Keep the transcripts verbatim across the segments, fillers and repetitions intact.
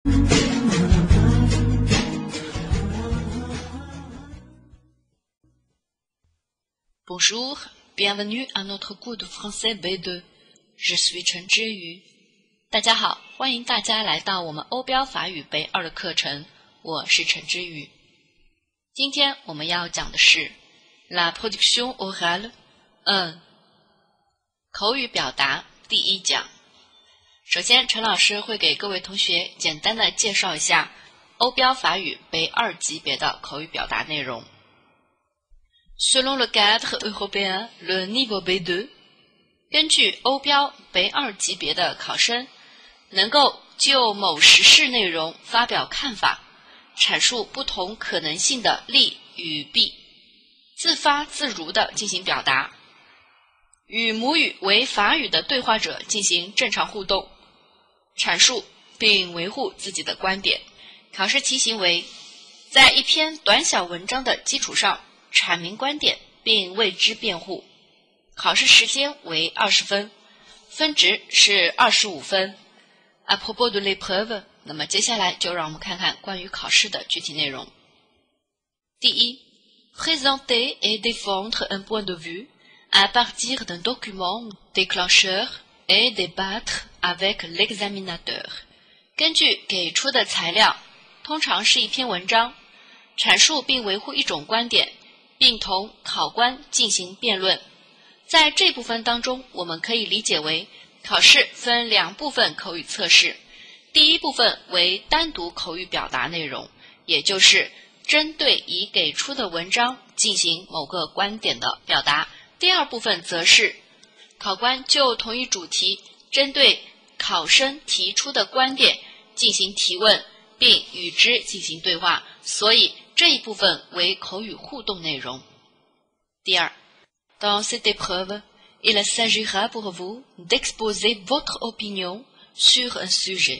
Bonjour, bienvenue à notre cours de français B 二 Je suis 陈之瑜。大家好，欢迎大家来到我们欧标法语 B 二的课程，我是陈之瑜。今天我们要讲的是 La production orale 一口语表达第一讲。首先，陈老师会给各位同学简单的介绍一下欧标法语 B 二级别的口语表达内容。Selon le cadre européen, le niveau B 二， 根据欧标 B 二级别的考生能够就某时事内容发表看法，阐述不同可能性的利与弊，自发自如地进行表达，与母语为法语的对话者进行正常互动，阐述并维护自己的观点。考试题型为在一篇短小文章的基础上阐明观点并为之辩护。考试时间为二十分，分值是二十五分。À propos de l'épreuve， 那么接下来就让我们看看关于考试的具体内容。第一 ，présenter et défendre un point de vue à partir d'un document déclencheur et débattre avec l'examinateur。根据给出的材料，通常是一篇文章，阐述并维护一种观点，并同考官进行辩论。在这部分当中，我们可以理解为考试分两部分口语测试，第一部分为单独口语表达内容，也就是针对已给出的文章进行某个观点的表达。第二部分则是考官就同一主题针对考生提出的观点进行提问，并与之进行对话，所以这一部分为口语互动内容。第二 Dans cette épreuve, il s'agira pour vous d'exposer votre opinion sur un sujet.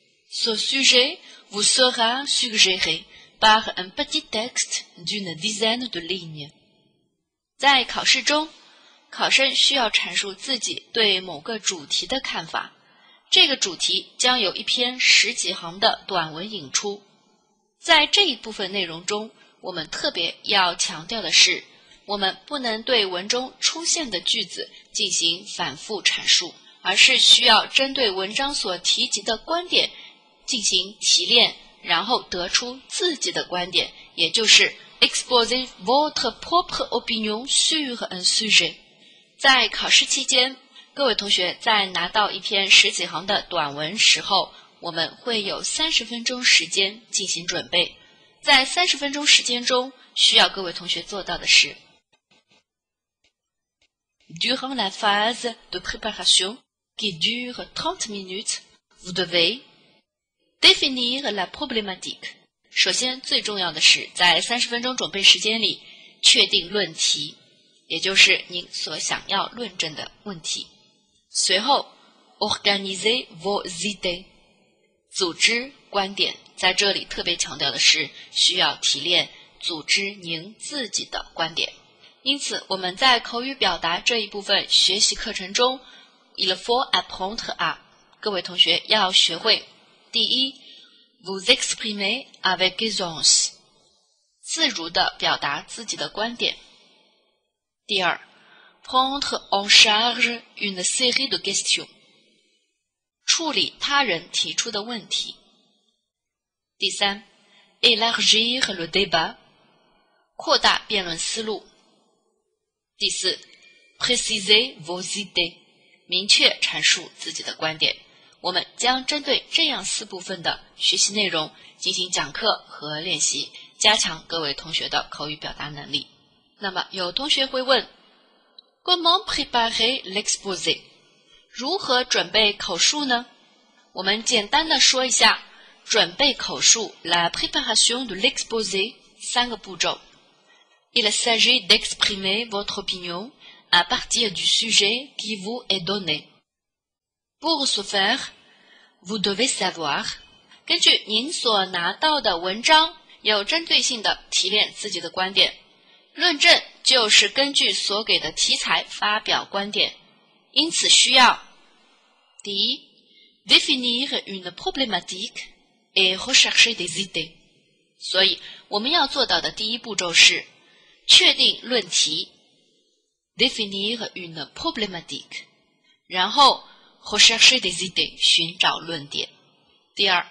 Ce sujet vous sera suggéré par un petit texte d'une dizaine de lignes. 在考试中，考生需要阐述自己对某个主题的看法，这个主题将有一篇十几行的短文引出。在这一部分内容中，我们特别要强调的是，我们不能对文中出现的句子进行反复阐述，而是需要针对文章所提及的观点进行提炼，然后得出自己的观点，也就是 exposer votre propre opinion sur un sujet。 在考试期间，各位同学在拿到一篇十几行的短文时候，我们会有三十分钟时间进行准备。在三十分钟时间中，需要各位同学做到的是 Durant la phase de préparation, qui dure trente minutes, vous devez définir la problématique。 首先最重要的是在三十分钟准备时间里确定论题，也就是您所想要论证的问题。随后 organiser vos idées， 组织观点，在这里特别强调的是需要提炼组织您自己的观点。因此我们在口语表达这一部分学习课程中 il faut apprendre à， 各位同学要学会第一 vous exprimer avec aisance， 自如地表达自己的观点。第二 prendre en charge une série de questions， 处理他人提出的问题。第三 élargir le débat， 扩大辩论思路。第四 préciser vos idées， 明确阐述自己的观点。我们将针对这样四部分的学习内容进行讲课和练习，加强各位同学的口语表达能力。那么有同学会问 Comment préparer l'exposé？ 如何准备口述呢？我们简单的说一下准备口述 La préparation de l'exposé 三个步骤。Il s'agit d'exprimer votre opinion à partir du sujet qui vous est donné. Pour ce faire, vous devez savoir， 根据您所拿到的文章，有针对性的提炼自己的观点。论证就是根据所给的题材发表观点，因此需要第一 définir une problématique et rechercher des idées。所以我们要做到的第一步骤是确定论题 définir une problématique， 然后 rechercher des idées 寻找论点。第二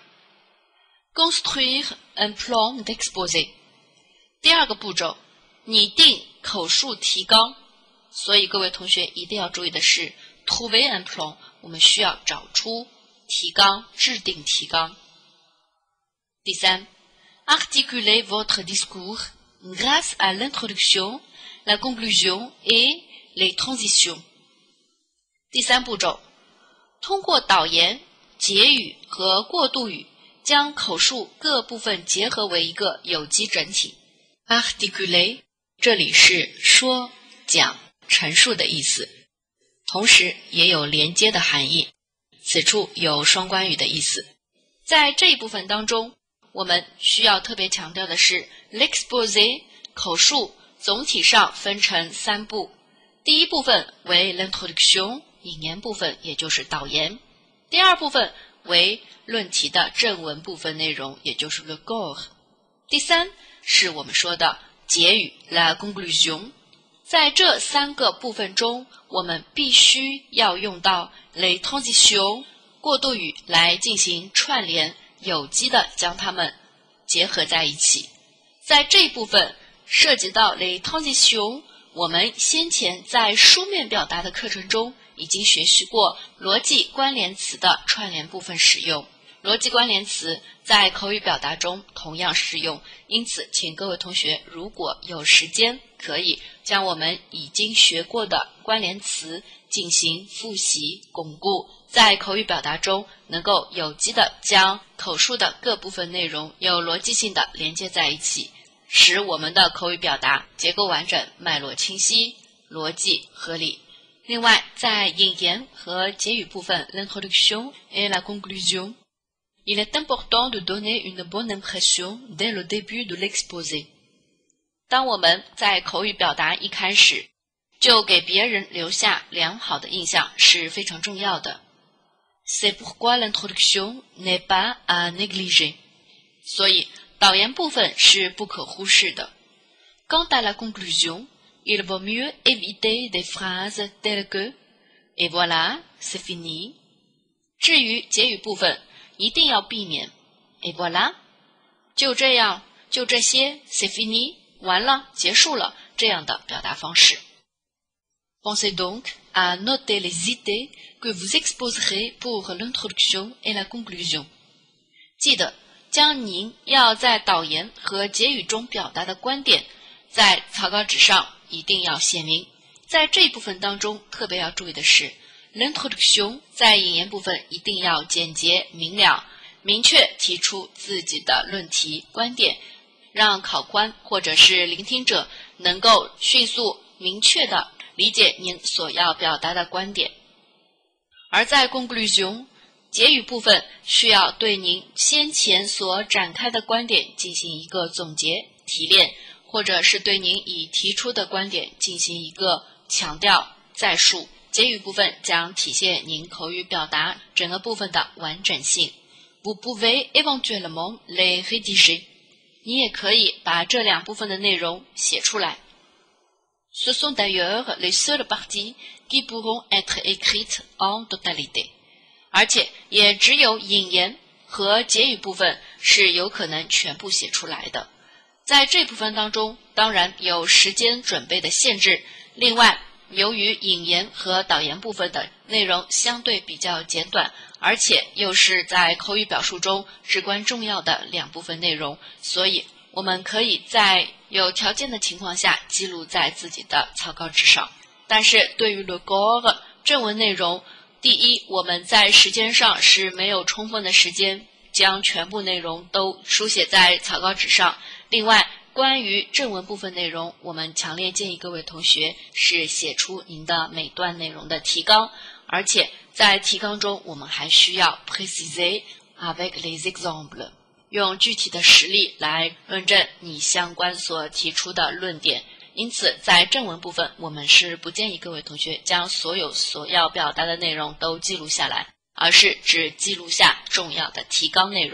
construire un plan d'exposé， 第二个步骤拟定口述提纲。所以各位同学一定要注意的是 trouver un plan， 我们需要找出提纲，制定提纲。第三articuler votre discours grâce à l'introduction, la conclusion et les transitions。第三步骤，通过导言、结语和过渡语，将口述各部分结合为一个有机整体。articuler 这里是说、讲、陈述的意思，同时也有连接的含义，此处有双关语的意思。在这一部分当中，我们需要特别强调的是 l'exposé 口述总体上分成三步，第一部分为 l'introduction 引言部分，也就是导言；第二部分为论题的正文部分内容，也就是 le corps； 第三是我们说的结语 la conclusion。 在这三个部分中，我们必须要用到 les transitions 过渡语来进行串联，有机的将它们结合在一起。在这一部分涉及到 les transitions， 我们先前在书面表达的课程中已经学习过逻辑关联词的串联部分使用，逻辑关联词在口语表达中同样适用，因此请各位同学如果有时间，可以将我们已经学过的关联词进行复习巩固，在口语表达中能够有机的将口述的各部分内容有逻辑性的连接在一起，使我们的口语表达结构完整、脉络清晰、逻辑合理。另外，在引言和结语部分 l'introduction et la conclusion， il est important de donner une bonne impression dès le début de l'exposé。 当我们在口语表达一开始就给别人留下良好的印象是非常重要的。C'est pourquoi l'introduction n'est pas à négliger。 所以导言部分是不可忽视的。Quant à la conclusion, il vaut mieux éviter des phrases telles que et voilà, c'est fini。 至于结语部分，一定要避免 et voilà， 就这样，就这些 c'est fini， 完了，结束了这样的表达方式。Pensez donc à noter les idées que vous exposerez pour l'introduction et la conclusion。 记得将您要在导言和结语中表达的观点在草稿纸上一定要写明。在这一部分当中特别要注意的是 l'introduction 在引言部分一定要简洁明了，明确提出自己的论题观点，让考官或者是聆听者能够迅速明确地理解您所要表达的观点。而在 conclusion 结语部分，需要对您先前所展开的观点进行一个总结提炼，或者是对您已提出的观点进行一个强调再述。结语部分将体现您口语表达整个部分的完整性。Vous pouvez éventuellement les rédiger。 你也可以把这两部分的内容写出来。Ce sont d'ailleurs les seules parties qui pourront être écrites en totalité。 而且也只有引言和结语部分是有可能全部写出来的。在这部分当中，当然有时间准备的限制。另外，由于引言和导言部分的内容相对比较简短，而且又是在口语表述中至关重要的两部分内容，所以我们可以在有条件的情况下记录在自己的草稿纸上。但是对于 le corps 正文内容，第一，我们在时间上是没有充分的时间将全部内容都书写在草稿纸上。另外，关于正文部分内容，我们强烈建议各位同学是写出您的每段内容的提纲，而且在提纲中我们还需要 préciser avec les exemples， 用具体的实例来论证你相关所提出的论点。因此在正文部分，我们是不建议各位同学将所有所要表达的内容都记录下来，而是只记录下重要的提纲内容。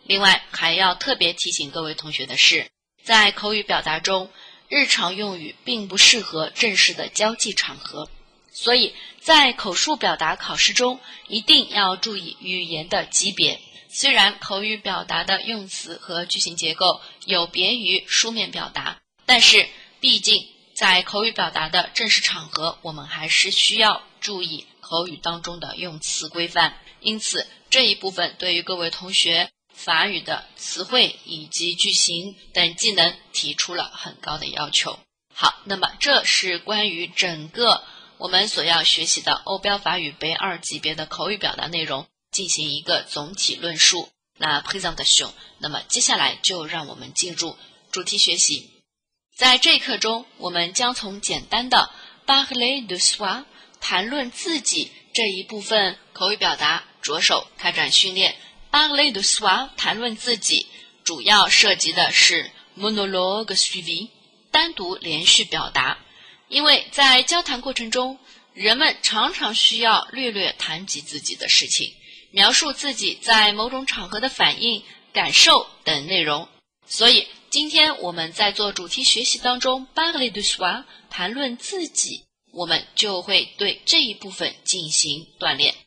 另外还要特别提醒各位同学的是，在口语表达中，日常用语并不适合正式的交际场合，所以在口述表达考试中一定要注意语言的级别。虽然口语表达的用词和句型结构有别于书面表达，但是毕竟在口语表达的正式场合，我们还是需要注意口语当中的用词规范。因此这一部分对于各位同学法语的词汇以及句型等技能提出了很高的要求。好，那么这是关于整个我们所要学习的欧标法语 B 二 级别的口语表达内容进行一个总体论述。那 présentation， 那么接下来就让我们进入主题学习。在这一课中，我们将从简单的 parler de soi 谈论自己这一部分口语表达着手开展训练。parler de soi 谈论自己主要涉及的是 monologue suivi 单独连续表达，因为在交谈过程中，人们常常需要略略谈及自己的事情，描述自己在某种场合的反应、感受等内容。所以今天我们在做主题学习当中 parler de soi 谈论自己，我们就会对这一部分进行锻炼。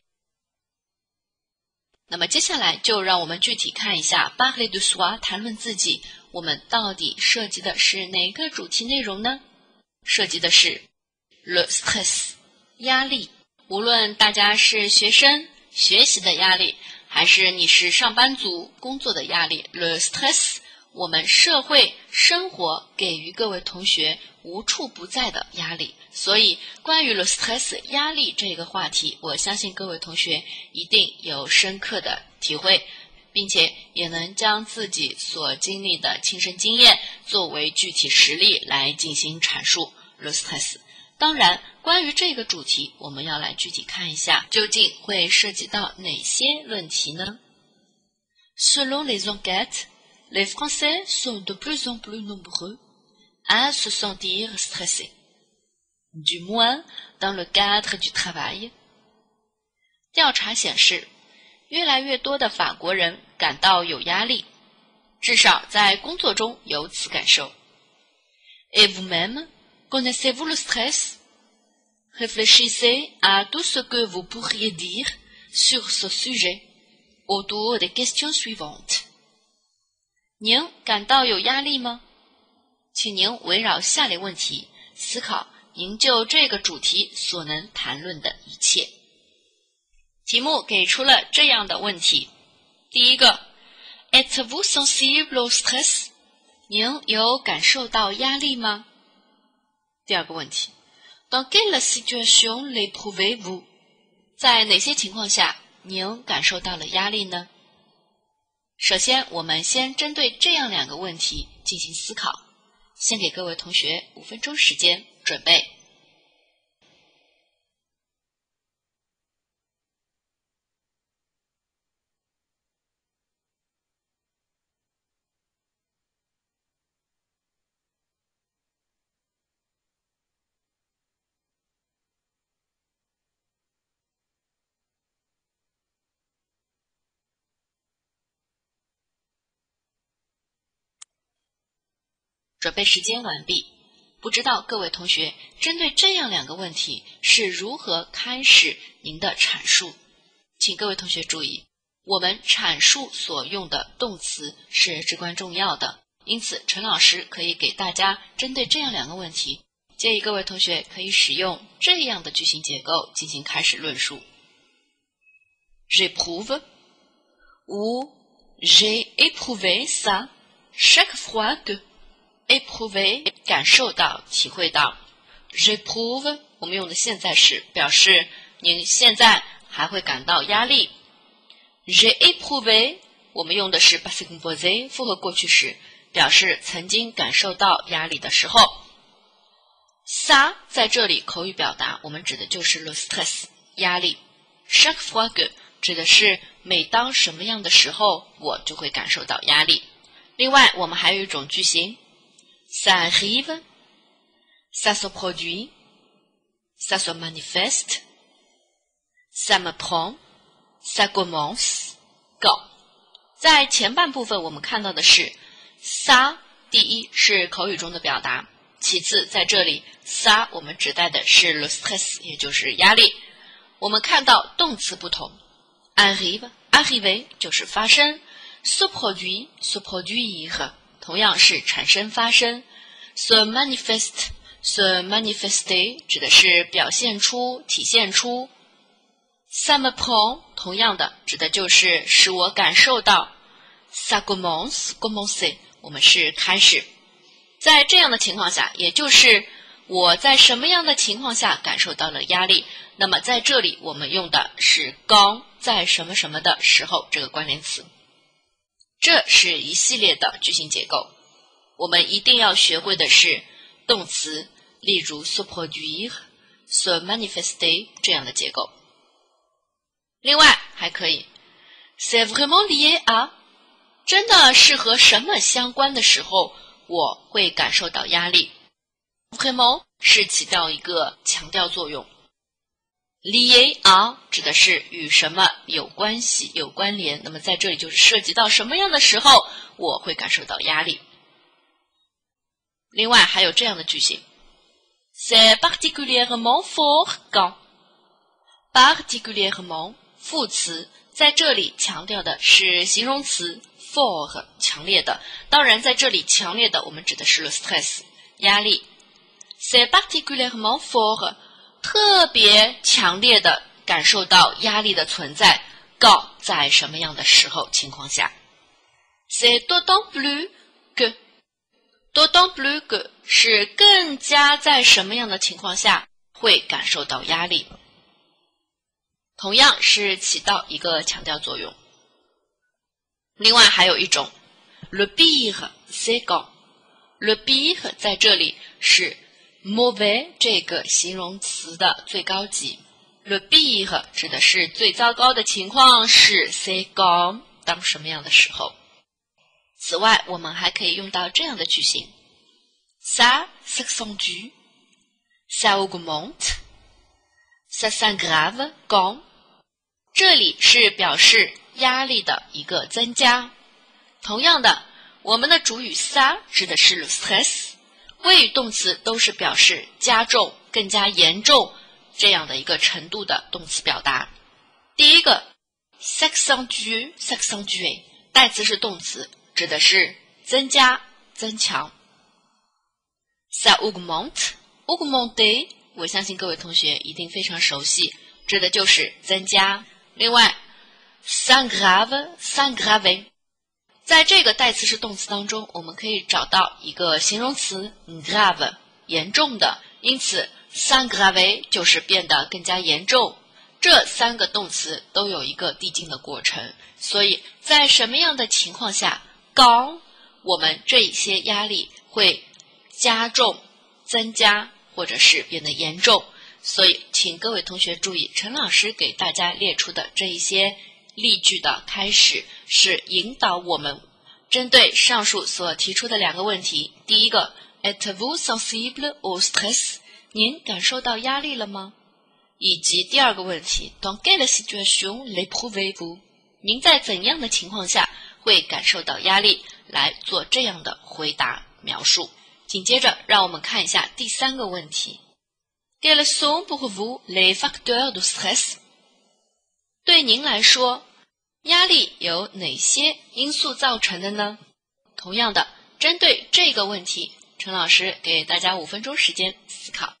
那么接下来就让我们具体看一下 parler de soi 谈论自己，我们到底涉及的是哪个主题内容呢？涉及的是 le stress 压力。无论大家是学生学习的压力，还是你是上班族工作的压力， le stress 我们社会生活给予各位同学无处不在的压力。所以关于 le stress 压力这个话题，我相信各位同学一定有深刻的体会，并且也能将自己所经历的亲身经验作为具体实例来进行阐述 le stress。 当然关于这个主题，我们要来具体看一下究竟会涉及到哪些论题呢？ Selon les enquêtes, les Français sont de plus en plus nombreux à se sentir stressés, du moins dans le cadre du travail。 调查显示，越来越多的法国人感到有压力，至少在工作中有此感受。 Et vous-même, connaissez-vous le stress? Réfléchissez à tout ce que vous pourriez dire sur ce sujet autour des questions suivantes。 您感到有压力吗？请您围绕下列问题思考您就这个主题所能谈论的一切。题目给出了这样的问题。第一个 Êtes-vous sensible au stress？ 您有感受到压力吗？第二个问题 Dans quelle situation l'éprouvez-vous？ 在哪些情况下您感受到了压力呢？首先我们先针对这样两个问题进行思考，先给各位同学五分钟时间准备。准备时间完毕。不知道各位同学针对这样两个问题是如何开始您的阐述？请各位同学注意，我们阐述所用的动词是至关重要的，因此陈老师可以给大家针对这样两个问题，建议各位同学可以使用这样的句型结构进行开始论述。 J'éprouve ou j'ai éprouvé ça chaque fois que éprouver 感受到体会到 j'éprouve 我们用的现在时表示您现在还会感到压力。 j'ai éprouvé 我们用的是 passé composé 复合过去时，表示曾经感受到压力的时候。 ça 在这里口语表达我们指的就是 le stress 压力。 chaque fois que 指的是每当什么样的时候我就会感受到压力。另外我们还有一种句型Ça arrive, ça se produit, ça se manifeste, ça me prend, ça commence, quand. 在前半部分我们看到的是 ça， 第一是口语中的表达，其次在这里 ça 我们指代的是 le stress， 也就是压力。我们看到动词不同， arrive arriver 就是发生， se produit se produire 同样是产生发生， se manifeste se manifester 指的是表现出体现出， ça me prend 同样的指的就是使我感受到， ça commence commencer 我们是开始。在这样的情况下，也就是我在什么样的情况下感受到了压力，那么在这里我们用的是刚在什么什么的时候这个关联词。这是一系列的句型结构，我们一定要学会的是动词，例如 se produire se manifester 这样的结构。另外还可以 c'est vraiment lié à 真的是和什么相关的时候我会感受到压力。 vraiment 是起到一个强调作用， lié à 指的是与什么有关系有关联，那么在这里就是涉及到什么样的时候我会感受到压力。另外还有这样的句型， c'est particulièrement fort quand particulièrement 副词在这里强调的是形容词 fort 强烈的，当然在这里强烈的我们指的是 le stress 压力。 c'est particulièrement fort 特别强烈的感受到压力的存在，告在什么样的时候情况下， c'est d'autant plus que d'autant plus que 是更加在什么样的情况下会感受到压力，同样是起到一个强调作用。另外还有一种 le pire c'est quand le pire 在这里是 mauvais 这个形容词的最高级， le pire 指的是最糟糕的情况，是 c'est quand 当什么样的时候。此外我们还可以用到这样的句型， ça s'accentue ça augmente ça s'aggrave quand 这里是表示压力的一个增加。同样的，我们的主语 ça 指的是 le stress， 谓语动词都是表示加重更加严重这样的一个程度的动词表达。第一个 s'accentue s'accentue 代词是动词，指的是增加增强。 ça augmente augmenter 我相信各位同学一定非常熟悉，指的就是增加。另外 s'aggrave s'aggraver 在这个代词是动词当中，我们可以找到一个形容词 grave 严重的，因此 s'aggraver 就是变得更加严重。这三个动词都有一个递进的过程，所以在什么样的情况下刚我们这一些压力会加重增加或者是变得严重。所以请各位同学注意，陈老师给大家列出的这一些例句的开始是引导我们针对上述所提出的两个问题。第一个 Êtes-vous sensible au stress 您感受到压力了吗？以及第二个问题 Dans quelle situation l'éprouvez-vous 您在怎样的情况下会感受到压力，来做这样的回答描述。紧接着让我们看一下第三个问题Quels sont pour vous les facteurs de stress 对您来说压力由哪些因素造成的呢？同样的，针对这个问题，陈老师给大家五分钟时间思考。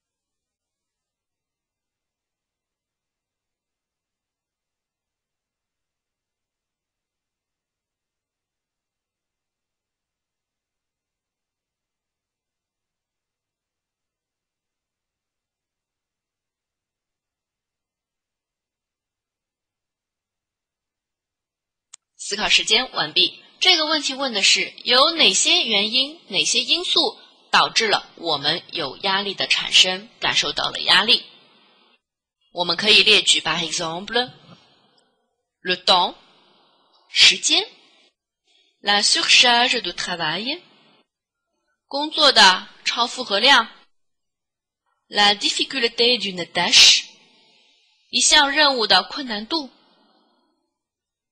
思考时间完毕。这个问题问的是有哪些原因、哪些因素导致了我们有压力的产生，感受到了压力。我们可以列举 par exemple le temps 时间 la surcharge de travail 工作的超负荷量 la difficulté d'une tâche 一项任务的困难度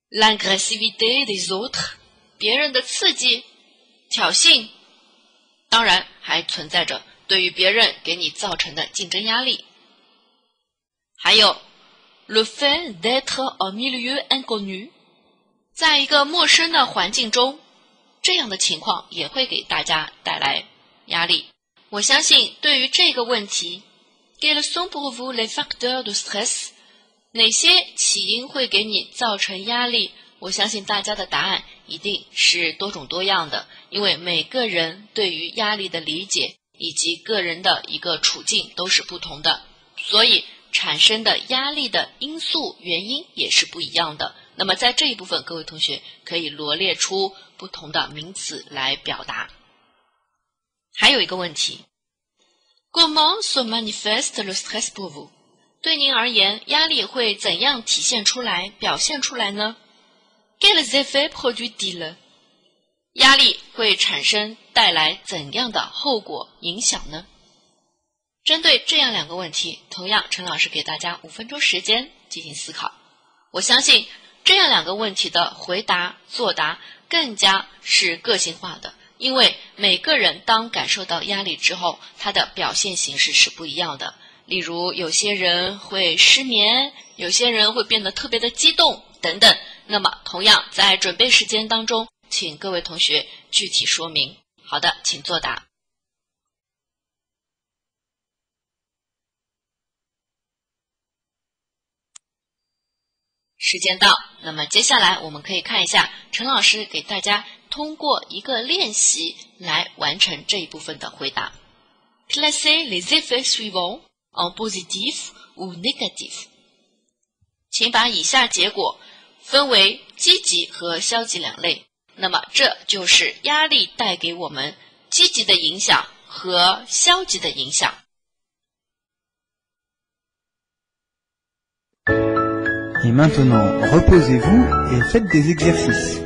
l'agressivité des autres， 别人的刺激、挑衅，当然还存在着对于别人给你造成的竞争压力。还有 le fait d'être en milieu inconnu， 在一个陌生的环境中，这样的情况也会给大家带来压力。我相信对于这个问题 quels sont pour vous les facteurs de stress， 哪些起因会给你造成压力，我相信大家的答案一定是多种多样的，因为每个人对于压力的理解以及个人的一个处境都是不同的，所以产生的压力的因素原因也是不一样的。那么在这一部分，各位同学可以罗列出不同的名词来表达。还有一个问题 Comment se manifeste le stress pour vous？ 对您而言，压力会怎样体现出来、表现出来呢？ Quels effets produit-il？ 压力会产生带来怎样的后果影响呢？针对这样两个问题，同样陈老师给大家五分钟时间进行思考。我相信这样两个问题的回答作答更加是个性化的，因为每个人当感受到压力之后，他的表现形式是不一样的。例如有些人会失眠，有些人会变得特别的激动等等。那么同样在准备时间当中，请各位同学具体说明。好的，请作答。时间到，那么接下来我们可以看一下陈老师给大家通过一个练习来完成这一部分的回答。Classez les effets suivants en positif ou négatif。请把以下结果分为积极和消极两类。那么这就是压力带给我们积极的影响和消极的影响。 Et maintenant, reposez-vous et faites des exercices.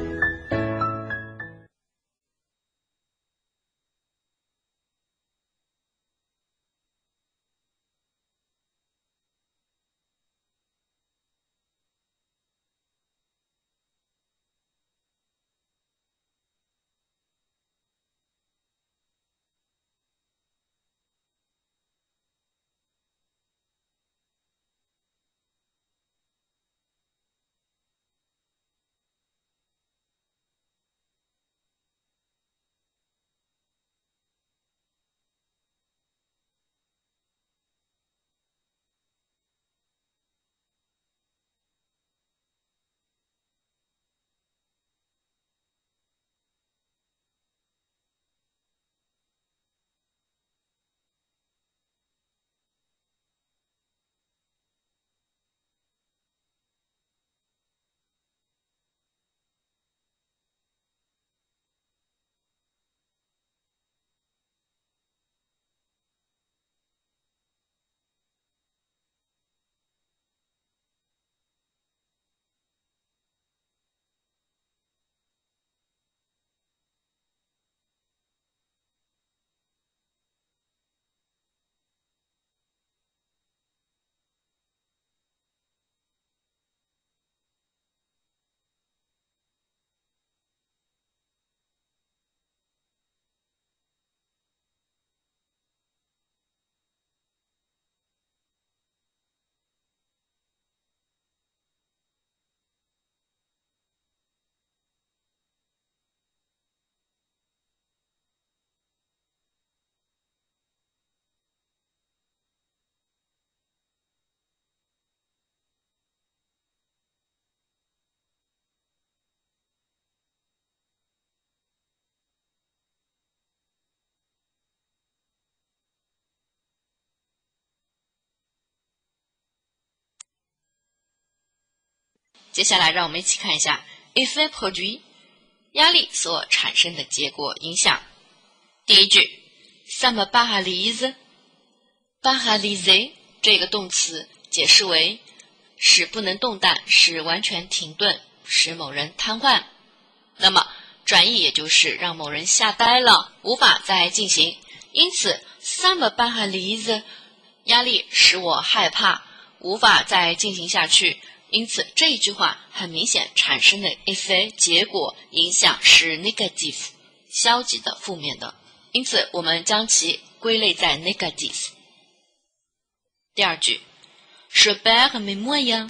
接下来让我们一起看一下 effet produit 压力所产生的结果影响。第一句 ça me paralyse paralyser 这个动词解释为使不能动弹，使完全停顿，使某人瘫痪。那么转译也就是让某人吓呆了，无法再进行。因此 ça me paralyse 压力使我害怕，无法再进行下去。 因此这一句话很明显产生的 effect 结果影响是 negative 消极的负面的，因此我们将其归类在 negative。 第二句 Je perds mes moyens，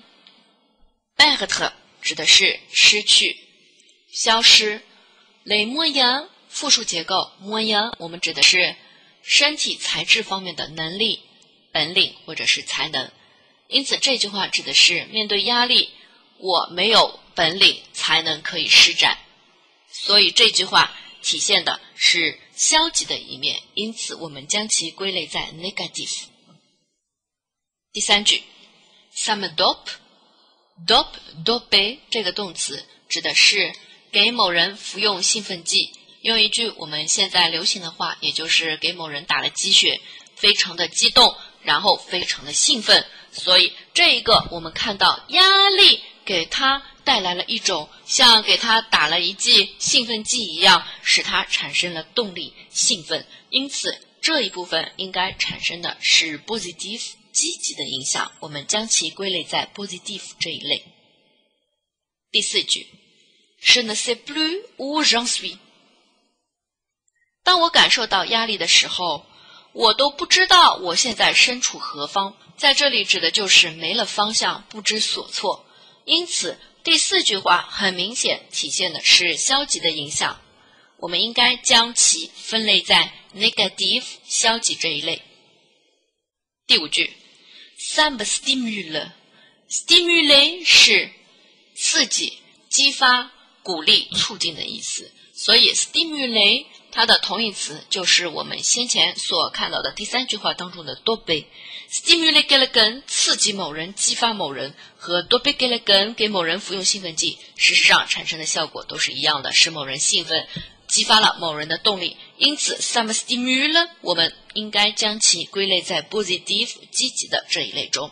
perdre 指的是失去消失， les moyens 复数结构， moyens 我们指的是身体材质方面的能力本领或者是才能，因此这句话指的是面对压力我没有本领才能可以施展，所以这句话体现的是消极的一面，因此我们将其归类在 negative。 第三句 ça me dope， dope dope 这个动词指的是给某人服用兴奋剂，用一句我们现在流行的话，也就是给某人打了鸡血，非常的激动，然后非常的兴奋，所以这一个我们看到压力给他带来了一种像给他打了一剂兴奋剂一样，使他产生了动力兴奋，因此这一部分应该产生的是 positive 积极的影响，我们将其归类在 positive 这一类。第四句 Je ne sais plus où j'en suis， 当我感受到压力的时候，我都不知道我现在身处何方，在这里指的就是没了方向，不知所措，因此第四句话很明显体现的是消极的影响，我们应该将其分类在 negative 消极这一类。第五句 ça me stimule， stimule 是刺激激发鼓励促进的意思，所以 stimule 它的同义词就是我们先前所看到的第三句话当中的 dope。 stimule quelqu'un 刺激某人激发某人，和 dope quelqu'un 给某人服用兴奋剂，事实上产生的效果都是一样的，使某人兴奋，激发了某人的动力，因此 ça me stimule 我们应该将其归类在 positive 积极的这一类中。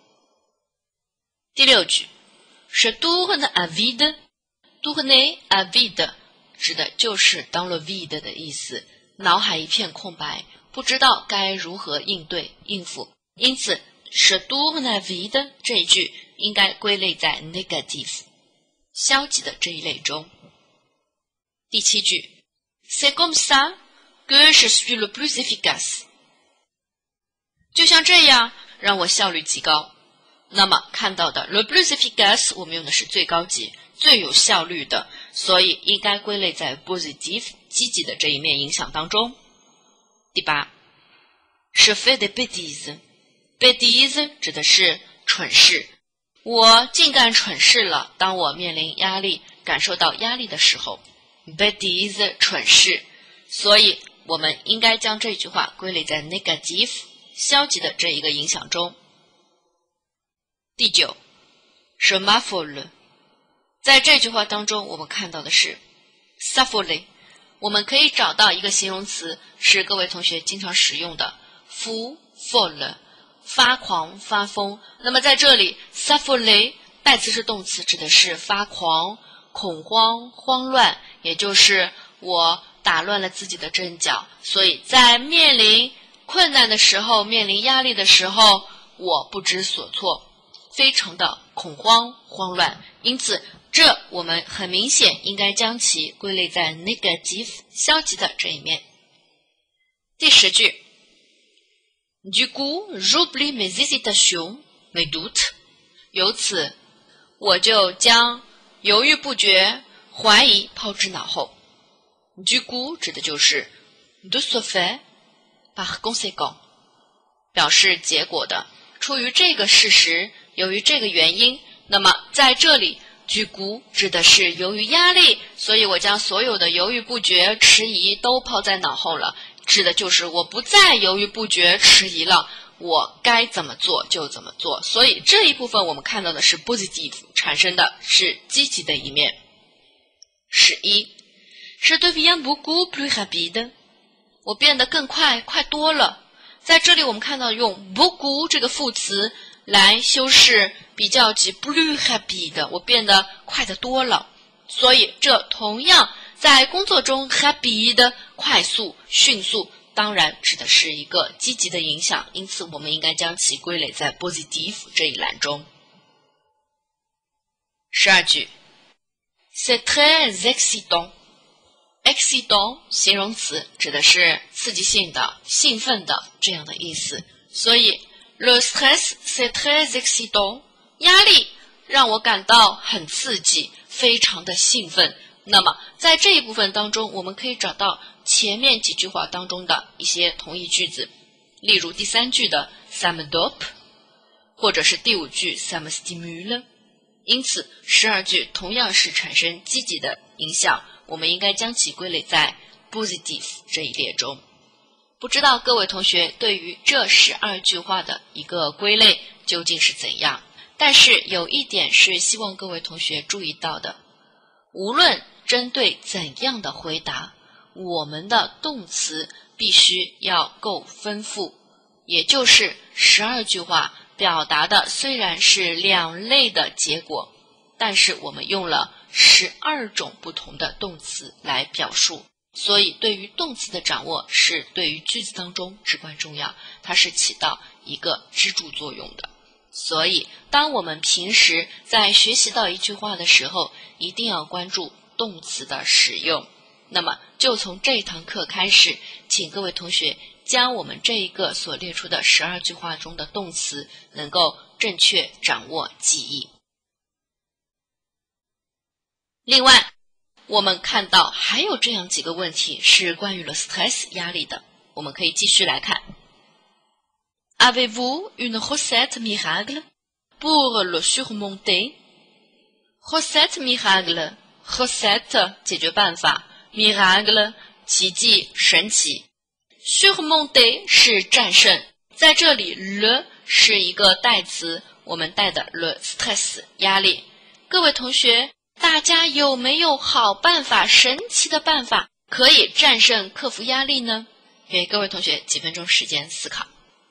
第六句 Je tourne à vide， tourner à vide 指的就是 dans le vide 的意思，脑海一片空白，不知道该如何应对应付，因此 Je tourne à vide 这一句应该归类在 negative 消极的这一类中。第七句 C'est comme ça que je suis le plus efficace， 就像这样让我效率极高。那么看到的 le plus efficace 我们用的是最高级最有效率的，所以应该归类在 positive 积极的这一面影响当中。第八 Je fais des bêtises， bêtises 指的是蠢事，我竟干蠢事了，当我面临压力感受到压力的时候， bêtises 蠢事，所以我们应该将这句话归类在 negative 消极的这一个影响中。第九 Je m'affole， 在这句话当中我们看到的是 s'affoler， 我们可以找到一个形容词是各位同学经常使用的 fou folle， 发狂发疯，那么在这里 s'affoler 代词是动词，指的是发狂恐慌慌乱，也就是我打乱了自己的阵脚，所以在面临困难的时候，面临压力的时候，我不知所措，非常的恐慌慌乱，因此这我们很明显应该将其归类在 negative 消极的这一面。第十句 Du coup, j'oublie mes hésitations, mes doutes， 由此我就将犹豫不决怀疑抛之脑后。Du coup 指的就是 de ce fait par conséquent， 表示结果的，出于这个事实，由于这个原因，那么在这里du coup指的是由于压力，所以我将所有的犹豫不决迟疑都抛在脑后了，指的就是我不再犹豫不决迟疑了，我该怎么做就怎么做，所以这一部分我们看到的是 positive 产生的是积极的一面。十一 Je deviens beaucoup plus rapide， 我变得更快快多了，在这里我们看到用 beaucoup 这个副词来修饰比较级 plus rapide， 我变得快得多了，所以这同样在工作中 rapide 快速迅速当然指的是一个积极的影响，因此我们应该将其归类在 positive 这一栏中。 十二句 C'est très excitant。 excitant 形容词指的是刺激性的、兴奋的这样的意思，所以 Le stress c'est très excitant， 压力让我感到很刺激，非常的兴奋。那么在这一部分当中，我们可以找到前面几句话当中的一些同义句子，例如第三句的 ça me dope， 或者是第五句 ça me stimule。 因此十二句同样是产生积极的影响，我们应该将其归类在 positive 这一列中。不知道各位同学对于这十二句话的一个归类究竟是怎样？但是有一点是希望各位同学注意到的，无论针对怎样的回答，我们的动词必须要够丰富，也就是十二句话表达的虽然是两类的结果，但是我们用了十二种不同的动词来表述，所以对于动词的掌握是对于句子当中至关重要，它是起到一个支柱作用的。所以当我们平时在学习到一句话的时候，一定要关注动词的使用。那么就从这一堂课开始，请各位同学将我们这一个所列出的十二句话中的动词能够正确掌握记忆。另外我们看到还有这样几个问题是关于了 stress 压力的，我们可以继续来看。 Avez-vous une recette miracle pour le surmonter？ Recette miracle， recette 解决办法， miracle 奇迹神奇， surmonter 是战胜，在这里 le 是一个代词，我们带的 le stress 压力。各位同学，大家有没有好办法、神奇的办法可以战胜克服压力呢？给各位同学几分钟时间思考。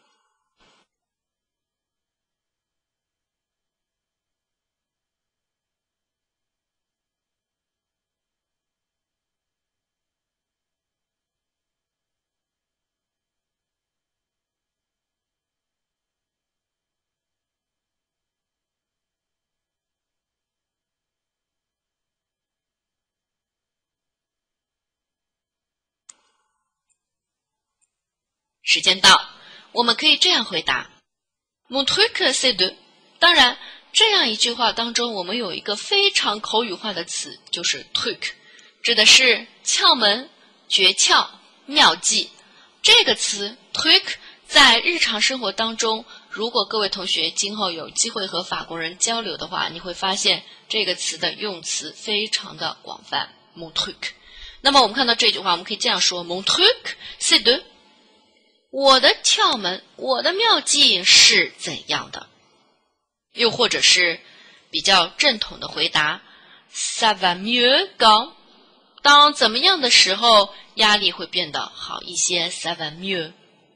时间到，我们可以这样回答 Mon truc c'est de。 当然这样一句话当中，我们有一个非常口语化的词，就是 truc， 指的是窍门、诀窍、妙计。这个词 truc 在日常生活当中，如果各位同学今后有机会和法国人交流的话，你会发现这个词的用词非常的广泛。 Mon truc。 那么我们看到这句话，我们可以这样说 Mon truc c'est de，我的窍门，我的妙计是怎样的？又或者是比较正统的回答 Ça va mieux quand， 当怎么样的时候压力会变得好一些 Ça va mieux。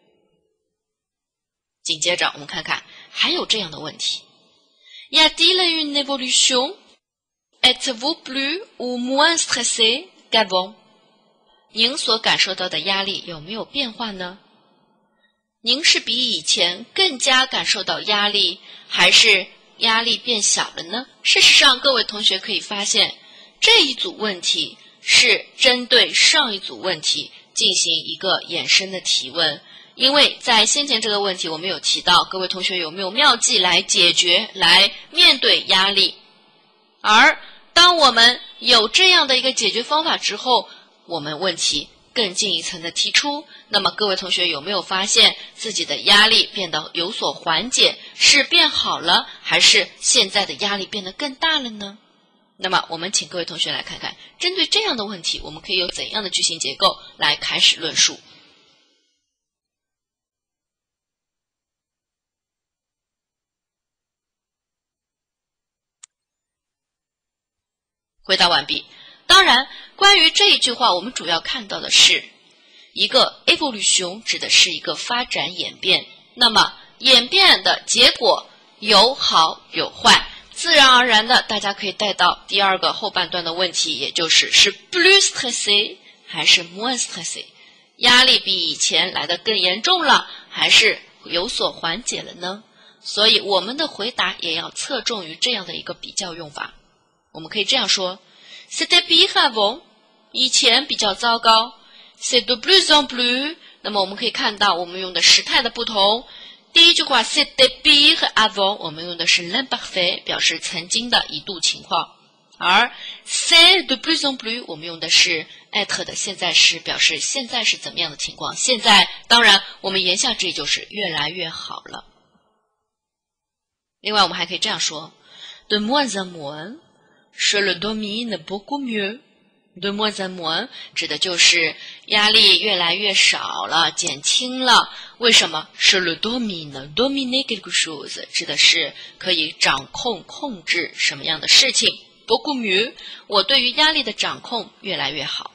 紧接着我们看看还有这样的问题 Y a-t-il une évolution？ Êtes-vous plus ou moins stressé qu'avant？ 您所感受到的压力有没有变化呢？您是比以前更加感受到压力，还是压力变小了呢？事实上，各位同学可以发现，这一组问题是针对上一组问题进行一个衍生的提问。因为在先前这个问题我们有提到，各位同学有没有妙计来解决、来面对压力？而当我们有这样的一个解决方法之后，我们问题更进一层的提出，那么各位同学有没有发现自己的压力变得有所缓解，是变好了，还是现在的压力变得更大了呢？那么我们请各位同学来看看，针对这样的问题，我们可以有怎样的句型结构来开始论述。回答完毕。当然，关于这一句话，我们主要看到的是一个 evolution 指的是一个发展演变，那么演变的结果有好有坏，自然而然的大家可以带到第二个后半段的问题，也就是是 plus stressé 还是 moins stressé， 压力比以前来得更严重了，还是有所缓解了呢？所以我们的回答也要侧重于这样的一个比较用法。 我们可以这样说 C'était pire avant 以前比较糟糕 C'est de plus en plus 那么我们可以看到我们用的时态的不同，第一句话 C'était pire avant 我们用的是 l'imparfait 表示曾经的一度情况，而 C'est de plus en plus 我们用的是 être 的现在时表示现在是怎么样的情况，现在当然我们言下之意就是越来越好了。另外我们还可以这样说 De moins en moins je le domine beaucoup mieux De moins en moins 指的就是压力越来越少了，减轻了。为什么 Je le domine Dominer quelque chose 指的是可以掌控控制什么样的事情， beaucoup mieux 我对于压力的掌控越来越好。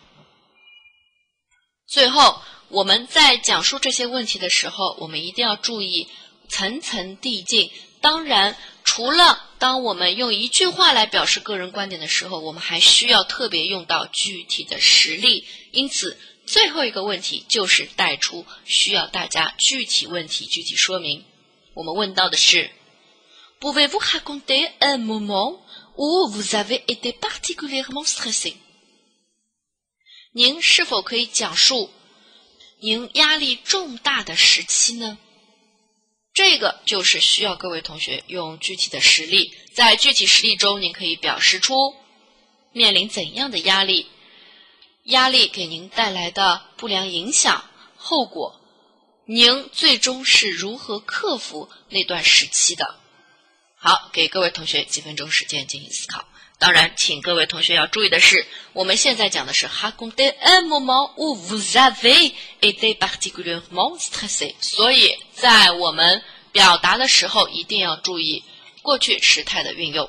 最后我们在讲述这些问题的时候，我们一定要注意层层递进。当然除了当我们用一句话来表示个人观点的时候，我们还需要特别用到具体的实例，因此最后一个问题就是带出需要大家具体问题具体说明。我们问到的是 Pouvez-vous raconter un moment où vous avez été particulièrement stressé 您是否可以讲述您压力重大的时期呢？这个就是需要各位同学用具体的实例，在具体实例中您可以表示出面临怎样的压力，压力给您带来的不良影响，后果，您最终是如何克服那段时期的。好，给各位同学几分钟时间进行思考。当然请各位同学要注意的是，我们现在讲的是 raconter un moment où vous avez été particulièrement stressé 所以在我们表达的时候一定要注意过去时态的运用。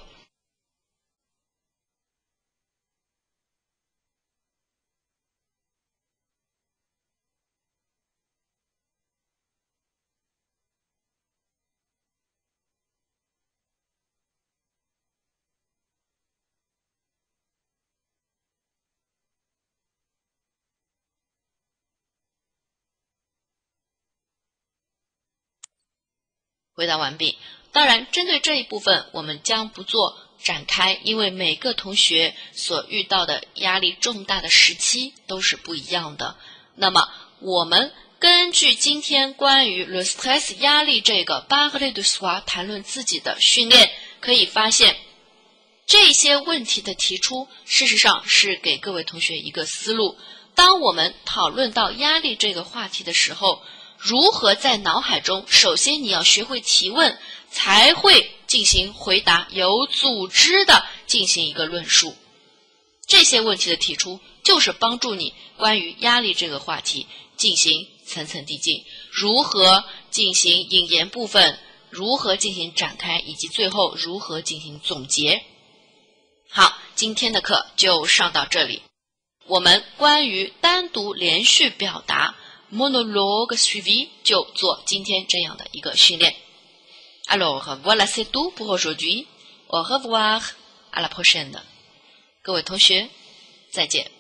回答完毕。当然针对这一部分我们将不做展开，因为每个同学所遇到的压力重大的时期都是不一样的。那么我们根据今天关于 le stress 压力这个 parler de soi 谈论自己的训练，可以发现这些问题的提出事实上是给各位同学一个思路。当我们讨论到压力这个话题的时候，如何在脑海中，首先你要学会提问，才会进行回答，有组织的进行一个论述。这些问题的提出就是帮助你关于压力这个话题进行层层递进，如何进行引言部分，如何进行展开，以及最后如何进行总结。好，今天的课就上到这里。我们关于单独连续表达 monologue suivi 就做今天这样的一个训练。Alors, voilà c'est tout pour aujourd'hui. Au revoir, à la prochaine. 各位同学，再见。